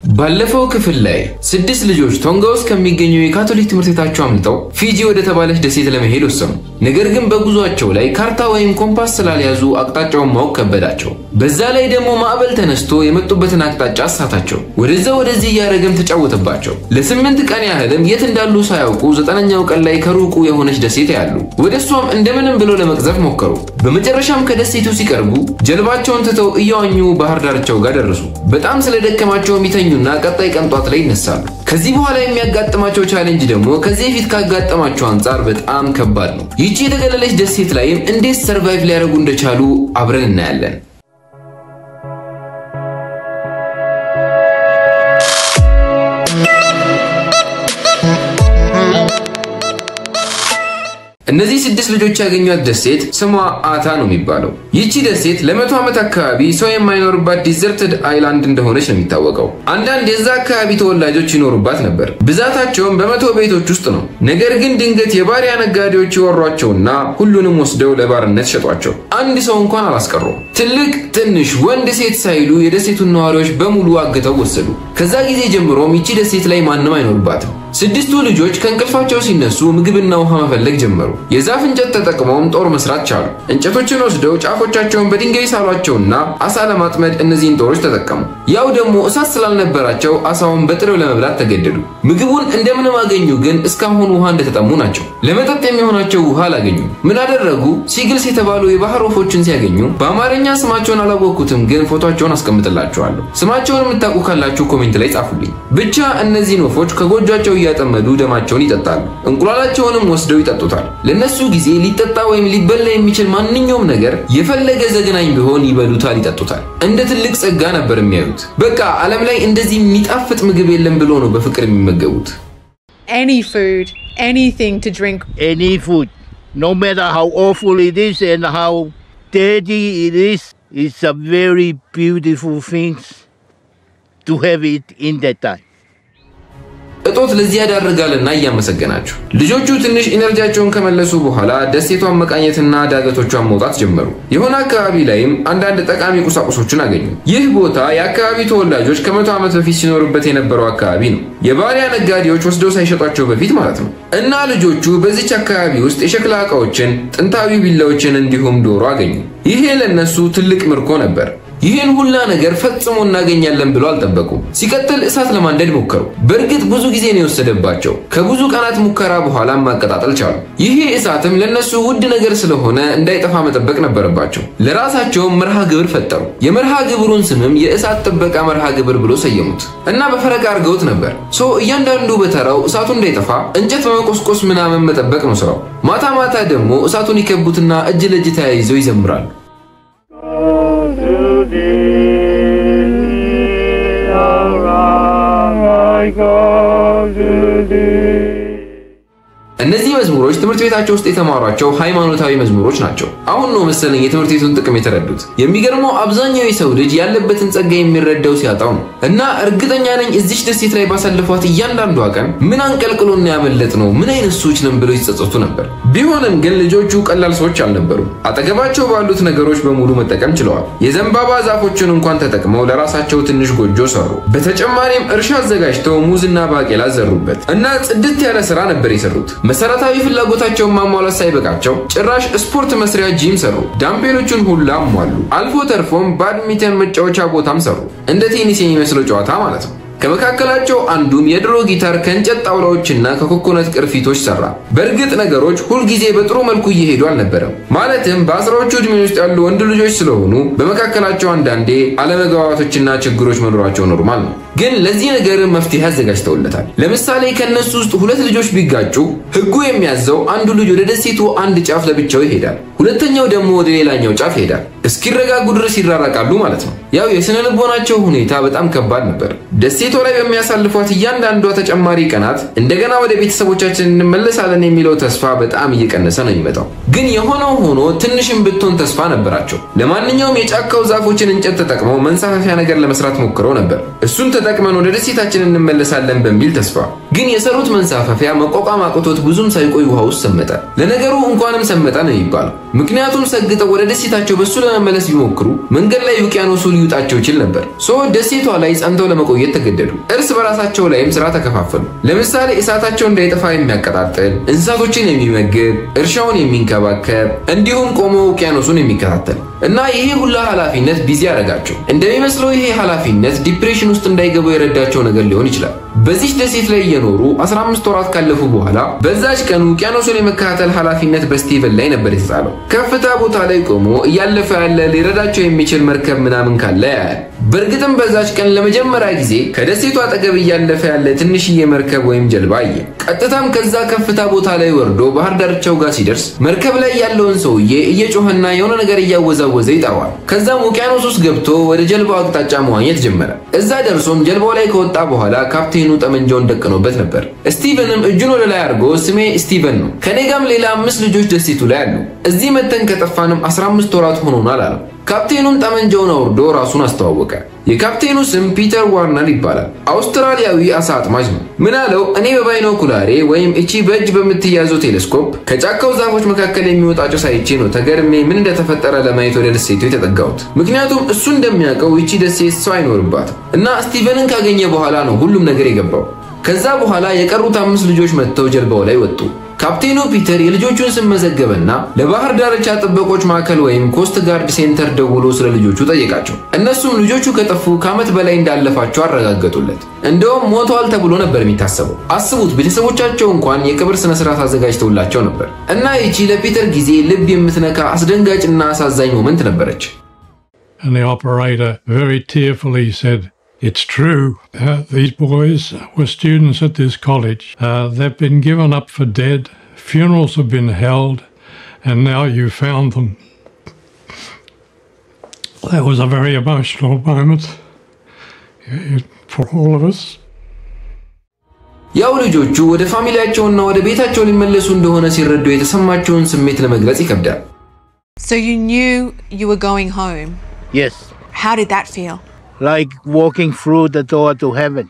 ባለፈው ክፍል ላይ 6 ልጆች ቶንጋ ውስጥ ከሚገኘው የካቶሊክ ትምህርት ቤታቸው አምልጠው ፊጂ ወደ ተባለች ደሴት ለመሄድ ወሰኑ። ነገር ግን በጉዟቸው ላይ ካርታ ወይም ኮምፓስ ስላልያዙ አቅጣጫውን ማወቅ ከበዳቸው። በዛ ላይ ደግሞ ማዕበል ተነስቶ የመጡበትን አቅጣጫ አሳታቸው። ወደዚህ እያደረገም ተጫወተባቸው። ለ8 ቀን ያህልም የት እንዳሉ ሳያውቁ 9ኛው ቀን ላይ ከሩቁ የሆነች ደሴት ያሉ ወደሷም እንደምንም ብለው ለመቅዘፍ ሞከሩ። በመጨረሻም ከደሴቱ ሲቀርቡ ጀልባቸውን ትተው እያዋኙ ባህር ዳርቻው ጋር ደረሱ። በጣም ስለደከማቸው ሚተኙና ቀጣይ ቀን ጧት ላይ ይነሳሉ። ከዚህ በኋላ የሚያጋጥማቸው ቻሌንጅ ደግሞ ከዚህ በፊት ካጋጠማቸው አንፃር በጣም ከባድ ነው። ይቺ የተገለለች ደሴት ላይም እንዴት ሰርቫይቭ ሊያደርጉ እንደቻሉ አብረን እናያለን። እነዚህ 6 ልጆች ያገኙት ደሴት ስሟ አታ ነው የሚባለው። ይቺ ደሴት ለ100 ዓመት አካባቢ ሰው የማይኖርባት ዲዘርትድ አይላንድ እንደሆነች ነው የሚታወቀው። አንዳንድ የዛ አካባቢ ተወላጆች ይኖሩባት ነበር። ብዛታቸውም በ100 ቤቶች ውስጥ ነው። ነገር ግን ድንገት የባሪያ ነጋዴዎች ይወሯቸውና ሁሉንም ወስደው ለባርነት ሸጧቸው። አንድ ሰው እንኳን አላስቀሩም። ትልቅ ትንሽ ወንድ ሴት ሳይሉ የደሴቱን ነዋሪዎች በሙሉ አግተው ወሰዱ። ከዛ ጊዜ ጀምሮም ይቺ ደሴት ላይ ማንም አይኖርባትም። 6ቱ ልጆች ከእንቅልፋቸው ሲነሱ ምግብና ውሃ መፈለግ ጀመሩ። የዛፍ እንጨት ተጠቅመው ጦር መስራት ቻሉ። እንጨቶችን ወስደው ጫፎቻቸውን በድንጋይ ሳሏቸውና አሳ ለማጥመድ እነዚህን ጦሮች ተጠቀሙ። ያው ደግሞ እሳት ስላልነበራቸው አሳውን በጥሬው ለመብላት ተገደዱ። ምግቡን እንደምንም አገኙ፣ ግን እስካሁን ውሃ እንደተጠሙ ናቸው። ለመጠጥ የሚሆናቸው ውሃ አላገኙም። ምን አደረጉ? ሲግልስ የተባሉ የባህር ወፎችን ሲያገኙ በአማርኛ ስማቸውን አላወቅኩትም፣ ግን ፎቶአቸውን አስቀምጥላችኋለሁ። ስማቸውን የምታውቁ ካላችሁ ኮሜንት ላይ ጻፉልኝ። ብቻ እነዚህን ወፎች ከጎጇቸው ያጠመዱ ደማቸውን ይጠጣሉ። እንቁላላቸውንም ወስደው ይጠጡታል። ለነሱ ጊዜ ሊጠጣ ወይም ሊበላ የሚችል ማንኛውም ነገር የፈለገ ዘገናኝ ቢሆን ይበሉታል፣ ይጠጡታል። እንደ ትልቅ ጸጋ ነበር የሚያዩት። በቃ ዓለም ላይ እንደዚህ የሚጣፍጥ ምግብ የለም ብሎ ነው በፍቅር የሚመገቡት። Any food, anything to drink. Any food, no matter how awful it is and how dirty it is, it's a very beautiful thing to have it in that time. እጦት ለዚህ ያዳርጋልና ያመሰገናቸው። ልጆቹ ትንሽ ኢነርጂያቸውን ከመለሱ በኋላ ደሴቷን መቃኘትና ዳገቶቿን መውጣት ጀመሩ። የሆነ አካባቢ ላይም አንዳንድ ጠቃሚ ቁሳቁሶችን አገኙ። ይህ ቦታ የአካባቢ ተወላጆች ከ100 ዓመት በፊት ሲኖሩበት የነበረው አካባቢ ነው። የባሪያ ነጋዴዎች ወስደው ሳይሸጧቸው በፊት ማለት ነው። እና ልጆቹ በዚች አካባቢ ውስጥ የሸክላ ዕቃዎችን፣ ጥንታዊ ቢላዎችን እንዲሁም ዶሮ አገኙ። ይሄ ለነሱ ትልቅ ምርኮ ነበር። ይሄን ሁላ ነገር ፈጽሞ እናገኛለን ብለው አልጠበቁም። ሲቀጥል እሳት ለማንደድ ሞከሩ። በእርግጥ ብዙ ጊዜ ነው የወሰደባቸው። ከብዙ ቀናት ሙከራ በኋላ ማቀጣጠል ቻሉ። ይሄ እሳትም ለነሱ ውድ ነገር ስለሆነ እንዳይጠፋ መጠበቅ ነበረባቸው። ለራሳቸው መርሃ ግብር ፈጠሩ። የመርሃ ግብሩን ስምም የእሳት ጥበቃ መርሃ ግብር ብሎ ሰየሙት እና በፈረቃ አድርገውት ነበር። እያንዳንዱ በተራው እሳቱ እንዳይጠፋ እንጨት በመቆስቆስ ምናምን መጠበቅ ነው ስራው። ማታ ማታ ደግሞ እሳቱን ይከቡትና እጅ ለእጅ ተያይዘው ይዘምራሉ። እነዚህ መዝሙሮች ትምህርት ቤታቸው ውስጥ የተማሯቸው ሃይማኖታዊ መዝሙሮች ናቸው። አሁን ነው መሰለኝ የትምህርት ቤቱን ጥቅም የተረዱት። የሚገርመው አብዛኛው የሰው ልጅ ያለበትን ጸጋ የሚረዳው ሲያጣው ነው። እና እርግጠኛ ነኝ እዚች ደሴት ላይ ባሳለፏት እያንዳንዷ ቀን ምን አንቀልቅሎና ያመለጥ ነው፣ ምን አይነት ሰዎች ነን ብለው ይጸጸቱ ነበር። ቢሆንም ግን ልጆቹ ቀላል ሰዎች አልነበሩም። አጠገባቸው ባሉት ነገሮች በሙሉ መጠቀም ችለዋል። የዘንባባ ዛፎችን እንኳን ተጠቅመው ለራሳቸው ትንሽ ጎጆ ሰሩ። በተጨማሪም እርሻ አዘጋጅተው ሙዝና ባቄላ ዘሩበት እና ጽድት ያለ ስራ ነበር የሰሩት። መሰረታዊ ፍላጎታቸውን ማሟላት ሳይበቃቸው ጭራሽ ስፖርት መስሪያ ጂም ሰሩ። ዳምፔሎቹን ሁላ አሟሉ። አልፎ ተርፎም ባድሚንተን መጫወቻ ቦታም ሰሩ። እንደ ቴኒስ የሚመስለው ጨዋታ ማለት ነው። ከመካከላቸው አንዱም የድሮ ጊታር ከእንጨት ጣውላዎችና ከኮኮነት ቅርፊቶች ሰራ። በእርግጥ ነገሮች ሁሉ ጊዜ በጥሩ መልኩ እየሄዱ አልነበረም። ማለትም በ10ዎቹ ዕድሜ ውስጥ ያሉ ወንድ ልጆች ስለሆኑ በመካከላቸው አንዳንዴ አለመግባባቶችና ችግሮች መኖራቸው ኖርማል ነው። ግን ለዚህ ነገር መፍትሄ አዘጋጅተውለታል። ለምሳሌ ከነሱ ውስጥ 2 ልጆች ቢጋጩ ህጉ የሚያዘው አንዱ ልጅ ወደ ደሴቱ አንድ ጫፍ ለብቻው ይሄዳል፣ ሁለተኛው ደግሞ ወደ ሌላኛው ጫፍ ይሄዳል። እስኪረጋጉ ድረስ ይራራቃሉ ማለት ነው። ያው የስነ ልቦናቸው ሁኔታ በጣም ከባድ ነበር። ደሴቷ ላይ በሚያሳልፏት እያንዳንዷ ተጨማሪ ቀናት እንደገና ወደ ቤተሰቦቻችን እንመለሳለን የሚለው ተስፋ በጣም እየቀነሰ ነው የሚመጣው። ግን የሆነው ሆኖ ትንሽም ብትሆን ተስፋ ነበራቸው። ለማንኛውም የጫካው ዛፎችን እንጨት ተጠቅመው መንሳፈፊያ ነገር ለመስራት ሞክረው ነበር። እሱን ተጠቅመን ወደ ደሴታችን እንመለሳለን በሚል ተስፋ ግን የሰሩት መንሳፈፊያ መቋቋም አቅቶት ብዙም ሳይቆይ ውሃ ውስጥ ሰመጠ። ለነገሩ እንኳንም ሰመጠ ነው የሚባለው። ምክንያቱም ሰግጠው ወደ ደሴታቸው በሱ ለመመለስ ቢሞክሩ መንገድ ላይ ውቅያኖሱ ሊውጣቸው ይችል ነበር። ደሴቷ ላይ ጸንተው ለመቆየት ተገደዱ። እርስ በራሳቸው ላይም ስራ ተከፋፈሉ። ለምሳሌ እሳታቸው እንዳይጠፋ የሚያቀጣጥል፣ እንስሳቶችን የሚመግብ፣ እርሻውን የሚንከባከብ እንዲሁም ቆሞ ውቅያኖሱን የሚከታተል እና ይሄ ሁሉ ኃላፊነት ቢዚ ያደረጋቸው። እንደሚመስለው ይሄ ኃላፊነት ዲፕሬሽን ውስጥ እንዳይገቡ የረዳቸው ነገር ሊሆን ይችላል። በዚህ ደሴት ላይ የኖሩ 15 ወራት ካለፉ በኋላ በዛች ቀን ውቅያኖሱን የመከታተል ኃላፊነት በስቲቨን ላይ ነበር የተጣለው። ከፍታ ቦታ ላይ ቆሞ እያለፈ ያለ ሊረዳቸው የሚችል መርከብ ምናምን ካለ ያያል። በእርግጥም በዛች ቀን ለመጀመሪያ ጊዜ ከደሴቱ አጠገብ እያለፈ ያለ ትንሽዬ መርከብ ወይም ጀልባ አየ። ቀጥታም ከዛ ከፍታ ቦታ ላይ ወርዶ ባህር ዳርቻው ጋር ሲደርስ መርከብ ላይ ያለውን ሰውዬ እየጮህና የሆነ ነገር እያወዛወዘ ይጠራዋል። ከዛም ውቅያኖስ ውስጥ ገብቶ ወደ ጀልባው አቅጣጫ መዋኘት ጀመረ። እዛ ደርሶም ጀልባው ላይ ከወጣ በኋላ ካፕቴኑ ጠመንጃውን ደቅኖበት ነበር። ስቲቨንም እጁን ወደ ላይ አድርጎ ስሜ ስቲቨን ነው፣ ከኔ ጋርም ሌላ 5 ልጆች ደሴቱ ላይ አሉ፣ እዚህ መተን ከጠፋንም 15 ወራት ሆኖናል አለው። ካፕቴኑም ጠመንጃውን አውርዶ ራሱን አስተዋወቀ። የካፕቴኑ ስም ፒተር ዋርነር ይባላል። አውስትራሊያዊ አሳ አጥማጅ ነው። ምን አለው? እኔ በባይኖኩላሬ ወይም እቺ በእጅ በምትያዘው ቴሌስኮፕ ከጫካው ዛፎች መካከል የሚወጣ ጭስ አይቼ ነው ተገርሜ ምን እንደተፈጠረ ለማየት ወደ ደሴቱ የተጠጋሁት። ምክንያቱም እሱ እንደሚያውቀው እቺ ደሴት ሰው አይኖርባትም እና ስቲቨንን ካገኘ በኋላ ነው ሁሉም ነገር የገባው። ከዛ በኋላ የቀሩት 5 ልጆች መጥተው ጀልባው ላይ ወጡ። ካፕቴኑ ፒተር የልጆቹን ስም መዘገበና ለባህር ዳርቻ ጥበቆች ማዕከል ወይም ኮስት ጋርድ ሴንተር ደውሎ ስለ ልጆቹ ጠየቃቸው። እነሱም ልጆቹ ከጠፉ ከዓመት በላይ እንዳለፋቸው አረጋገጡለት። እንደውም ሞተዋል ተብሎ ነበር የሚታሰበው። አስቡት፣ ቤተሰቦቻቸው እንኳን የቅብር ስነ ስርዓት አዘጋጅተውላቸው ነበር። እና ይቺ ለፒተር ጊዜ ልብ የምትነካ አስደንጋጭና አሳዛኝ ሞመንት ነበረች። And the operator very tearfully said, "It's true. These boys were students at this college. They've been given up for dead. Funerals have been held, and now you found them." That was a very emotional moment for all of us. ያው ልጆቹ ወደ ፋሚሊያቸውና ወደ ቤታቸው ሊመለሱ እንደሆነ ሲረዱ የተሰማቸውን ስሜት ለመግለጽ ይከብዳል። So you knew you were going home? Yes. How did that feel? Like walking through the door to heaven.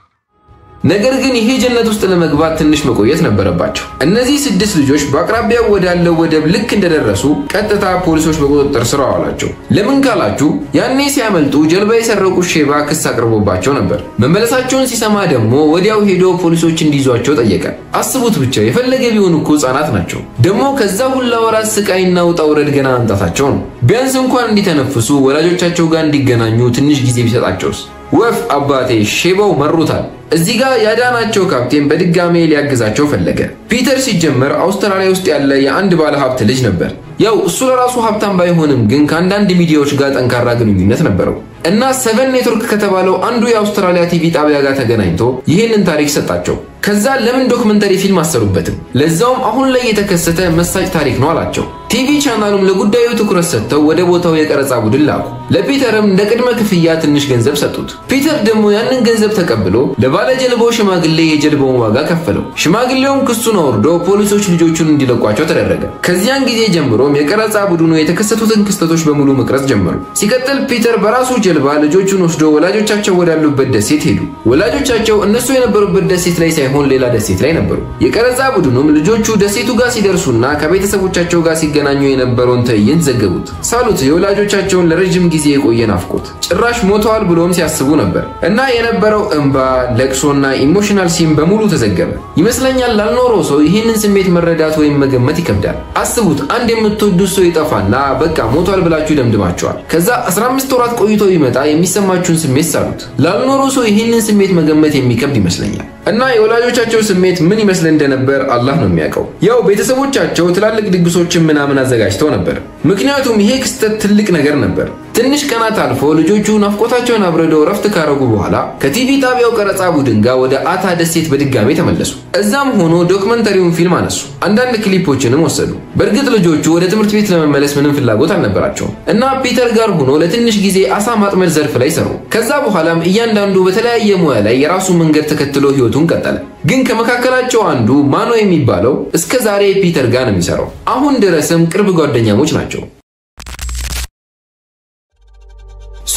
ነገር ግን ይሄ ጀነት ውስጥ ለመግባት ትንሽ መቆየት ነበረባቸው። እነዚህ 6 ልጆች በአቅራቢያው ወዳለው ወደብ ልክ እንደደረሱ ቀጥታ ፖሊሶች በቁጥጥር ስር አዋላቸው። ለምን ካላችሁ ያኔ ሲያመልጡ ጀልባ የሰረቁ ሼባ ክስ አቅርቦባቸው ነበር። መመለሳቸውን ሲሰማ ደግሞ ወዲያው ሄዶ ፖሊሶች እንዲይዟቸው ጠየቀ። አስቡት ብቻ የፈለገ ቢሆን እኮ ህፃናት ናቸው። ደግሞ ከዛ ሁላ ወራት ስቃይና ውጣ ውረድ ገና አንጣታቸው ነው። ቢያንስ እንኳን እንዲተነፍሱ ወላጆቻቸው ጋር እንዲገናኙ ትንሽ ጊዜ ቢሰጣቸውስ? ወፍ አባቴ ሼባው መሩታል። እዚህ ጋር ያዳናቸው ካፕቴን በድጋሜ ሊያግዛቸው ፈለገ። ፒተር ሲጀመር አውስትራሊያ ውስጥ ያለ የአንድ ባለ ሀብት ልጅ ነበር። ያው እሱ ለራሱ ሀብታም ባይሆንም ግን ከአንዳንድ ሚዲያዎች ጋር ጠንካራ ግንኙነት ነበረው እና 7 ኔትወርክ ከተባለው አንዱ የአውስትራሊያ ቲቪ ጣቢያ ጋር ተገናኝቶ ይሄንን ታሪክ ሰጣቸው። ከዛ ለምን ዶክመንተሪ ፊልም አሰሩበትም? ለዛውም አሁን ላይ የተከሰተ መሳጭ ታሪክ ነው አላቸው። ቲቪ ቻናሉም ለጉዳዩ ትኩረት ሰጥተው ወደ ቦታው የቀረጻ ቡድን ላኩ። ለፒተርም እንደ ቅድመ ክፍያ ትንሽ ገንዘብ ሰጡት። ፒተር ደግሞ ያንን ገንዘብ ተቀብሎ ለባለ ጀልባው ሽማግሌ የጀልባውን ዋጋ ከፈለው። ሽማግሌውም ክሱን አውርዶ ፖሊሶች ልጆቹን እንዲለቋቸው ተደረገ። ከዚያን ጊዜ ጀምሮም የቀረጻ ቡድኑ የተከሰቱትን ክስተቶች በሙሉ መቅረጽ ጀመሩ። ሲቀጥል ፒተር በራሱ ጀልባ ልጆቹን ወስዶ ወላጆቻቸው ወዳሉበት ደሴት ሄዱ። ወላጆቻቸው እነሱ የነበሩበት ደሴት ላይ ሳይሆን ሌላ ደሴት ላይ ነበሩ። የቀረጻ ቡድኑም ልጆቹ ደሴቱ ጋር ሲደርሱና ከቤተሰቦቻቸው ጋር ሲገናኙ የነበረውን ትዕይንት ዘገቡት። ሳሉት የወላጆቻቸውን ለረጅም ጊዜ የቆየ ናፍቆት፣ ጭራሽ ሞተዋል ብሎም ሲያስቡ ነበር እና የነበረው እንባ፣ ለቅሶና ኢሞሽናል ሲን በሙሉ ተዘገበ። ይመስለኛል ላልኖረው ሰው ይህንን ስሜት መረዳት ወይም መገመት ይከብዳል። አስቡት፣ አንድ የምትወዱት ሰው ይጠፋና በቃ ሞቷል ብላችሁ ደምድማችኋል። ከዛ 15 ወራት ቆይቶ ይመጣ የሚሰማችሁን ስሜት ሳሉት። ላልኖረው ሰው ይህንን ስሜት መገመት የሚከብድ ይመስለኛል። እና የወላጆቻቸው ስሜት ምን ይመስል እንደነበር አላህ ነው የሚያውቀው። ያው ቤተሰቦቻቸው ትላልቅ ድግሶችን ምናምን አዘጋጅተው ነበር። ምክንያቱም ይሄ ክስተት ትልቅ ነገር ነበር። ትንሽ ቀናት አልፎ ልጆቹ ናፍቆታቸውን አብረደው ረፍት ካረጉ በኋላ ከቲቪ ጣቢያው ቀረጻ ቡድን ጋር ወደ አታ ደሴት በድጋሜ ተመለሱ። እዛም ሆኖ ዶክመንተሪውን ፊልም አነሱ። አንዳንድ ክሊፖችንም ወሰዱ። በእርግጥ ልጆቹ ወደ ትምህርት ቤት ለመመለስ ምንም ፍላጎት አልነበራቸውም እና ፒተር ጋር ሆኖ ለትንሽ ጊዜ አሳ ማጥመድ ዘርፍ ላይ ሰሩ። ከዛ በኋላም እያንዳንዱ በተለያየ ሙያ ላይ የራሱ መንገድ ተከትሎ ህይወቱን ቀጠለ። ግን ከመካከላቸው አንዱ ማኖ የሚባለው እስከ ዛሬ ፒተር ጋር ነው የሚሰራው። አሁን ድረስም ቅርብ ጓደኛሞች ናቸው።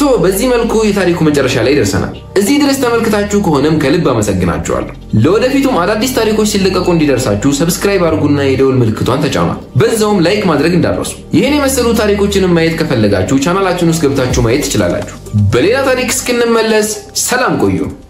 በዚህ መልኩ የታሪኩ መጨረሻ ላይ ደርሰናል። እዚህ ድረስ ተመልክታችሁ ከሆነም ከልብ አመሰግናችኋለሁ። ለወደፊቱም አዳዲስ ታሪኮች ሲለቀቁ እንዲደርሳችሁ ሰብስክራይብ አድርጉና የደወል ምልክቷን ተጫኑ። በዛውም ላይክ ማድረግ እንዳትረሱ። ይሄን የመሰሉ ታሪኮችን ማየት ከፈለጋችሁ ቻናላችን ውስጥ ገብታችሁ ማየት ትችላላችሁ። በሌላ ታሪክ እስክንመለስ ሰላም ቆዩ።